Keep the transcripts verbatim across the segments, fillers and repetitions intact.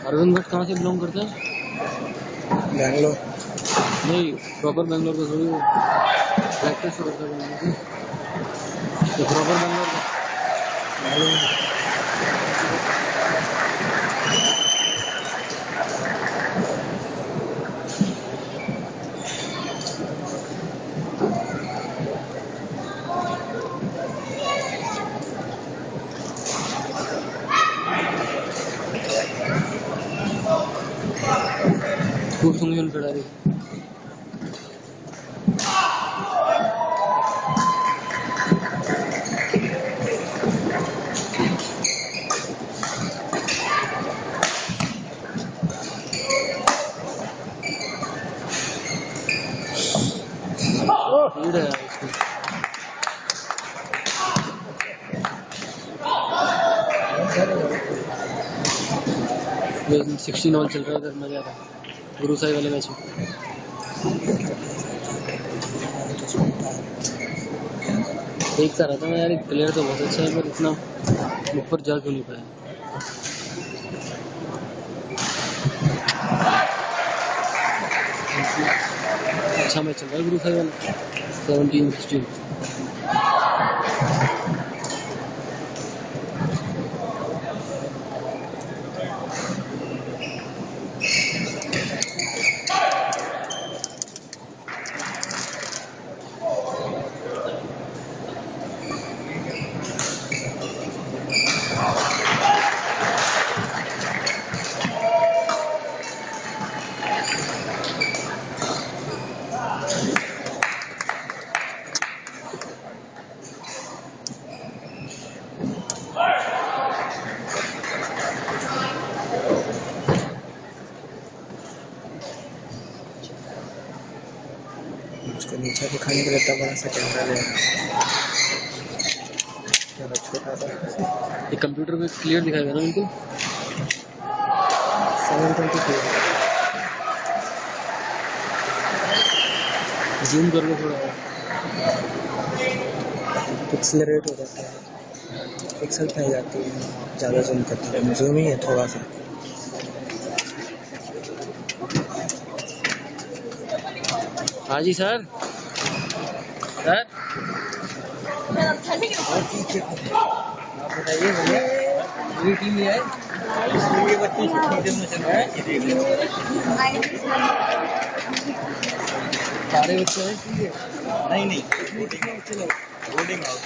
अरविंद भट्ट कहाँ से बिलोंग करते हैं? बैंगलोर। नहीं, प्रॉपर बैंगलोर का थोड़ी वो प्रैक्टिस करता है बैंगलोर में। तो प्रॉपर बैंगलोर का मालूम है। खूब सुनी उन खिलाड़ी। लीड है यार इसकी। सिक्सटीन ऑल चल रहा है इधर, मजा आ रहा है गुरु साहिब वाले मैच में। देखता रहता मैं यार, एक प्लेयर तो बहुत अच्छा है पर इतना ऊपर जा क्यों नहीं पाया। अच्छा मैच चल रहा है गुरु साहिब वाला, सेवनटीन सिक्सटीन। उसको नीचे दिखाने के लिए इतना बड़ा सा कैमरा ले छोटा सा। ये कंप्यूटर पे क्लियर दिखाएगा ना बिल्कुल। सेवन ट्वेंटी टू जूम कर लो थोड़ा। पिक्सल रेट हो जाता है, पिक्सल पे जाती है, ज़्यादा जूम करते हैं। जूम ही है थोड़ा सा। हाँ जी सर। सर आप बताइए भैया, पूरी टीम ये है। ये बच्चे छुट्टी में चल रहा है, सारे बच्चे हैं इसलिए। नहीं नहीं, कितने बच्चे लोग बोर्डिंग हाउस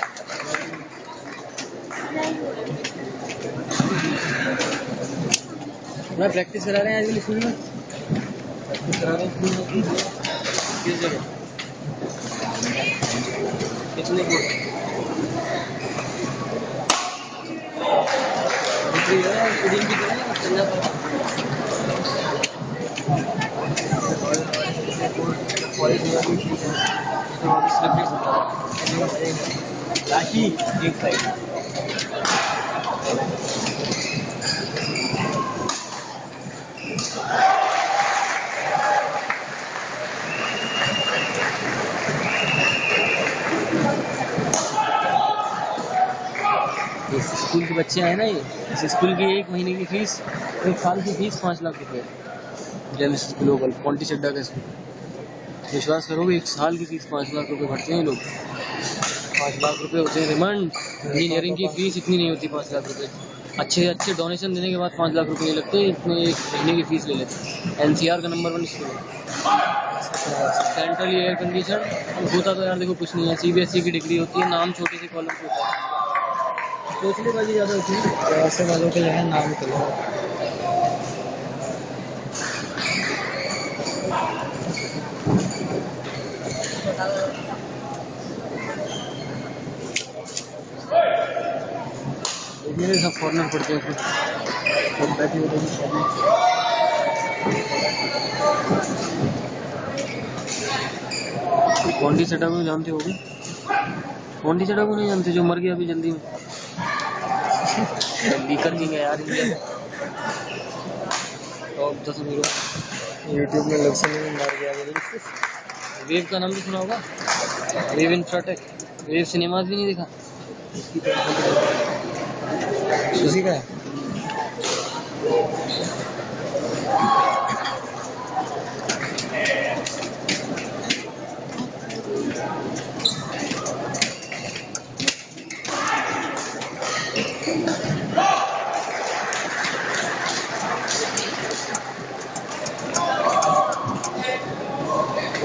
मैं प्रैक्टिस करा रहे हैं आज वाली स्कूल में। प्रैक्टिस करा रहे हैं स्कूल में किस जगह, कितने को स्टूडियम की तरह चल जाता है। कॉलेज में भी ठीक है, राशि एक साइड। इस स्कूल के बच्चे आए ना, ये इस स्कूल की एक महीने की फीस, एक साल की फीस पाँच लाख रुपए। जेनेसिस ग्लोबल पॉन्टी चड्डा का स्कूल। विश्वास करोगे, एक साल की फीस पाँच लाख रुपए भरते हैं लोग। पाँच लाख रुपए होते हैं रिमांड। इंजीनियरिंग की फीस इतनी नहीं होती पाँच लाख रुपए। अच्छे अच्छे डोनेशन देने के बाद पाँच लाख रुपए लगते हैं, इतने एक महीने की फीस ले लेते हैं। एनसीआर का नंबर वन स्कूल है, सेंट्रली एयर कंडीशन। होता तो यार देखो कुछ नहीं है, सीबीएसई की डिग्री होती है, नाम छोटे से कॉलम पे होता है, सोचनेबाजी ज़्यादा होती है। ऐसे वालों के यहाँ नाम के लिए मेरे सब फॉरनर पढ़ते हैं, सब बैठे हुए पॉन्टी चड्डा को जानते होगे? पॉन्टी चड्डा को नहीं जानते, जो मर गया अभी जल्दी में। लीकर किंग है यार इंडिया में, टॉप दस में यूट्यूब में लोग सुनने में मार गया। वेव का नाम भी सुना होगा, वेव इंफ्राटेक। वेव सिनेमाज भी नहीं देखा इसकी तो। उसी का है।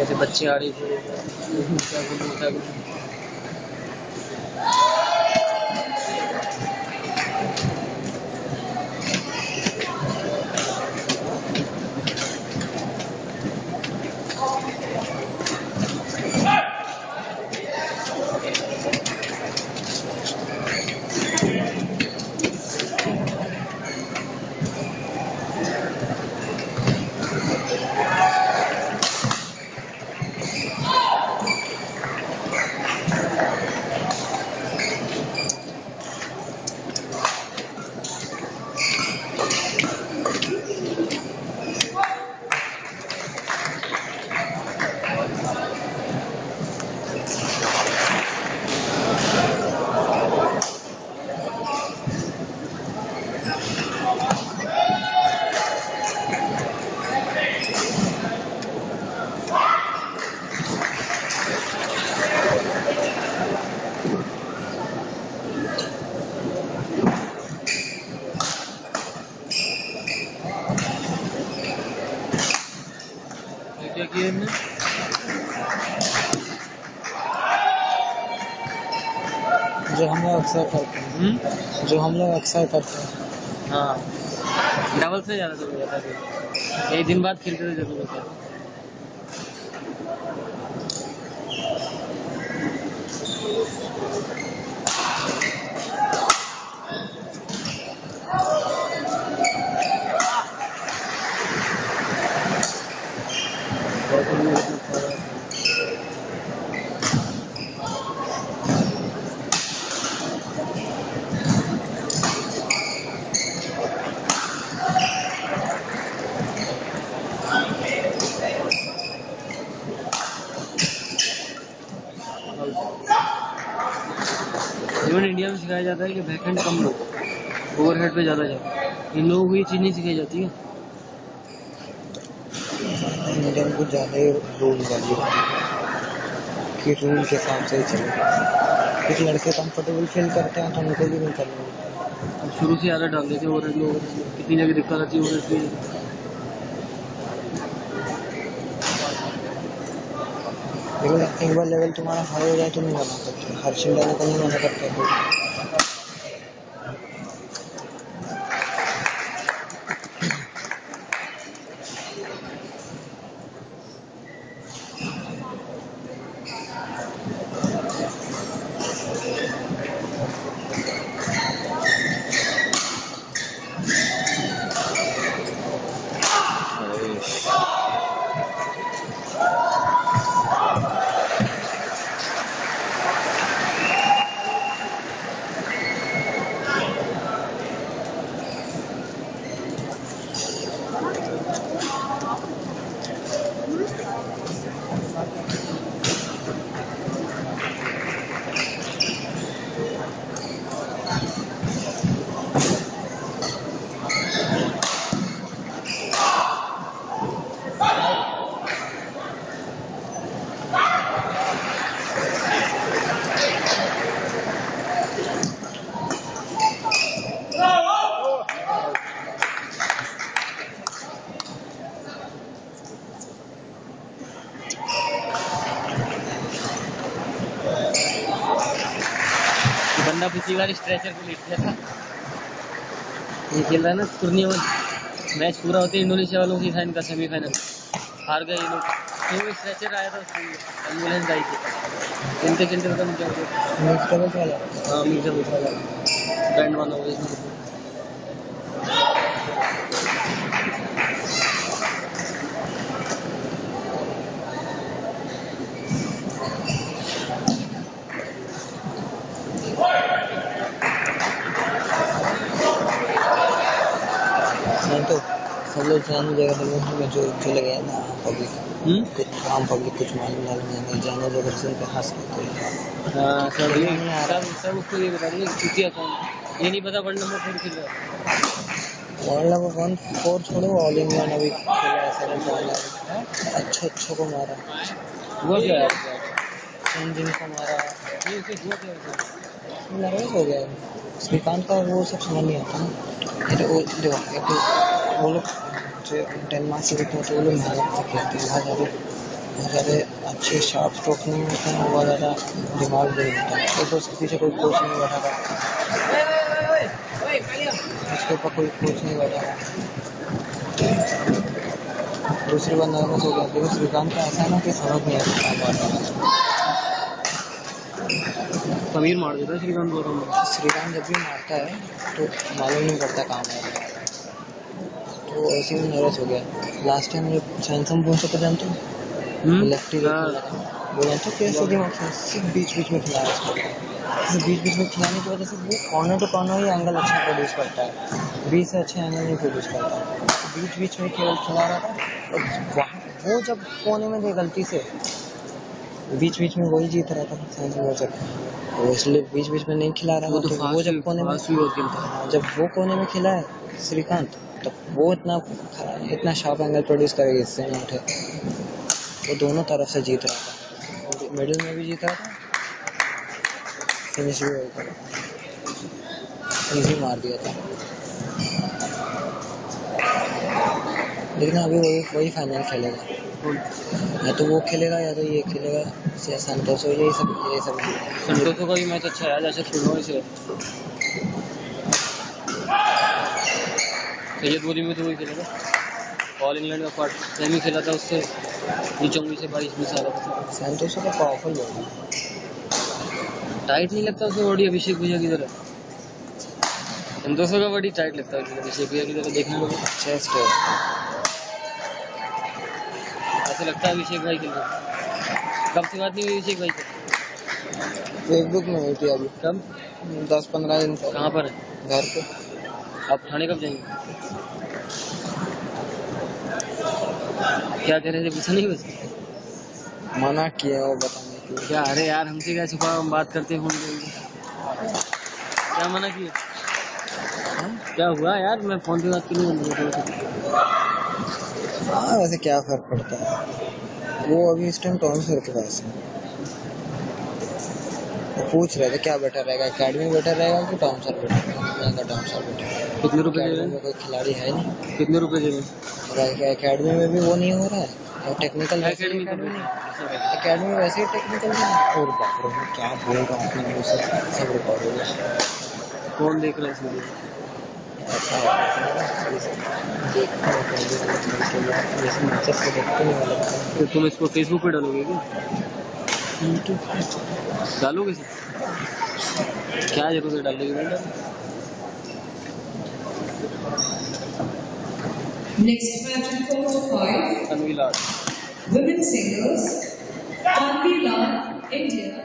ऐसे बच्चे आ रहे थे क्या बोलूं क्या बोलूं क्या किया इनने जो हम लोग अक्सर करते हैं हम्म जो हम लोग अक्सर करते हैं। हाँ डबल से ज़्यादा जरूर होता है एक दिन बाद खेलते तो जरूर होता है इवन इंडिया में सिखाया जाता है कि बैकहैंड कम लो ओवरहेड पे ज़्यादा जाओ इन लोगों को ये चीज़ नहीं सिखाई जाती है इंडियन को ज़्यादा ही रूल वाली होती है कि रूल के हिसाब से ही चले। कुछ लड़के कंफर्टेबल फील करते हैं तो उनको भी नहीं करना होता। अब शुरू से आदत डाल देते ओवरहेड लो कितनी जगह दिक्कत आती है ओवरहेड की लेकिन एक बार लेवल तुम्हारा हाई हो जाए तो नहीं मना करते, हर चीज डालने को नहीं मना करते कोई। बंदा पिछली बार स्ट्रेचर पे लेट गया था ये खेल रहा है ना टूर्नी में मैच पूरा होते इंडोनेशिया वालों की था इनका सेमीफाइनल हार गए ये लोग तो स्ट्रेचर आया था उसको एम्बुलेंस आई थी चिंते चिंते पता नहीं क्या हो गया मिक्स डबल्स वाला हाँ मिक्स डबल्स वाला बैंड वाला हो गया नहीं तो सब लोग जाने जगह में जो चले गए ना पब्लिक हम्म कुछ आम पब्लिक कुछ मालूम मालूम नहीं जाने जगह से उनके हंस करते हैं। हाँ सब खेलना ये नहीं आ रहा सब सब उसको ये बता देंगे चुतिया कौन ये नहीं पता वर्ल्ड नंबर फोर खेल रहा है वर्ल्ड नंबर वन फोर छोड़ो ऑल इंग्लैंड अभी खेला है सेमीफाइनल अच्छा अच्छा को मारा हुआ क्या यार क्या चेंजिंग को मारा ये उसे हुआ क्या वैसे नर्वस हो गया श्रीकांत का वो सब समझ नहीं आता ना। ये तो वो देखो एक तो वो लोग जो डेनमार्क से जीते हैं तो वो लोग मेहनत से खेलते हैं बहुत ज़्यादा बहुत ज़्यादा अच्छे शार्प स्ट्रोक नहीं होते हैं, बहुत ज़्यादा दिमाग भी नहीं होता है। एक तो उसके पीछे कोई कोच नहीं बैठा था, उसके ऊपर कोई कोच नहीं बैठा था। दूसरी बार नर्वस हो गया। देखो श्रीकांत का ऐसा है ना कि समझ नहीं आता क्या मार रहा है। समीर मार देता है श्रीकांत को। श्रीकांत जब भी मारता है तो मालूम नहीं पड़ता कहाँ मार रहा है, तो ऐसे में नर्वस हो गया। लास्ट टाइम जब सैमसंग पहुंचा था जानते हो, लेफ्टी जो खेला था, वो जानते हो कैसे दिमाग से सिर्फ बीच बीच में खिलाया उसको। बीच बीच में खिलाने की वजह से वो कॉर्नर टू कॉर्नर ही एंगल अच्छा प्रोड्यूस करता है, बीच से अच्छे एंगल नहीं प्रोड्यूस करता। तो बीच बीच में केवल खिला रहा था, और वहाँ वो जब कोने में गए गलती से, बीच बीच में वही जीत रहा था सैमसंग, वो इसलिए बीच बीच में नहीं खिला रहा था। तो, तो वो जब कोने में हाँ, जब वो कोने में खिला है श्रीकांत, तो वो इतना इतना शार्प एंगल प्रोड्यूस करेगा इससे ना उठे। वो दोनों तरफ से जीत रहा था, मिडिल में भी जीत रहा था, फिनिश भी वही करा, इजी मार दिया था। लेकिन अभी वही वही फाइनल खेलेगा, या तो वो खेलेगा या तो ये खेलेगा, संतोषो, यही सब यही सब संतोषो का भी मैच अच्छा है, जैसे सुनो इसे सैयद बोली में तो वही खेलेगा, ऑल इंग्लैंड का पार्ट सेमी खेला था उससे, चौबीस से बाईस बीस आ रहा था। संतोषो का पावरफुल बॉडी, टाइट नहीं लगता उसका बॉडी अभिषेक भैया की तरह। संतोषो का बॉडी टाइट लगता है अभिषेक भैया की तरह देखने में, चेस्ट है, ऐसे लगता है अभिषेक भाई के लिए। कब से बात नहीं हुई अभिषेक भाई से? फेसबुक में हुई थी अभी। कब? दस पंद्रह दिन पहले। कहाँ पर है? घर पे। आप थाने कब जाएंगे? क्या कह रहे थे, पूछा नहीं बस? मना किया वो बताने के लिए। क्या? अरे यार हमसे क्या छुपा, हम बात करते हैं फोन पे। क्या मना किया? क्या हुआ यार, मैं फोन पे बात क्यों नहीं कर रहा? हाँ वैसे क्या फर्क पड़ता है, वो अभी इस टाइम टॉम सर के पास है। वो पूछ रहे थे क्या बेटर रहेगा, एकेडमी बेटर रहेगा कि टॉम सर बेटर रहेगा। मैंने कहा टॉम सर बेटर रहेगा। कितने रुपए दे रहे एकेडमी में हैं? कोई खिलाड़ी है नहीं। कितने रुपए दे रहे हैं? एकेडमी में भी वो नहीं हो रहा है, और टेक्निकल वैसे ही एकेडमी एकेडमी का एकेडमी वैसे ही टेक्निकल नहीं। और बाप रे मैं क्या बोल रहा हूँ अपने मुंह से, सब रिकॉर्ड हो गया। कौन देख रहा है इस वीडियो? ऐसा होता है ये सब देखते हैं पहले वाले खेल के लिए, ये सब मैचेस को देखते नहीं वाले खेल तो तुम इसको फेसबुक पे डालोगे क्या? यूट्यूब पे डालोगे सर? क्या जरूरत है डालने की? नहीं डालो। Next match in quarter five, Tanvi Lad women singles, Tanvi Lal, India.